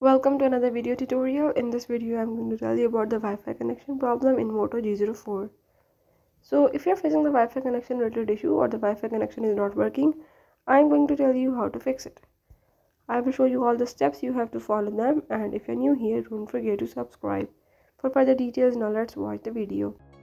Welcome to another video tutorial. In this video I'm going to tell you about the Wi-Fi connection problem in Moto G04. So if you're facing the Wi-Fi connection related issue or the Wi-Fi connection is not working, I'm going to tell you how to fix it. I will show you all the steps, you have to follow them, and if you're new here, don't forget to subscribe. For further details, now let's watch the video.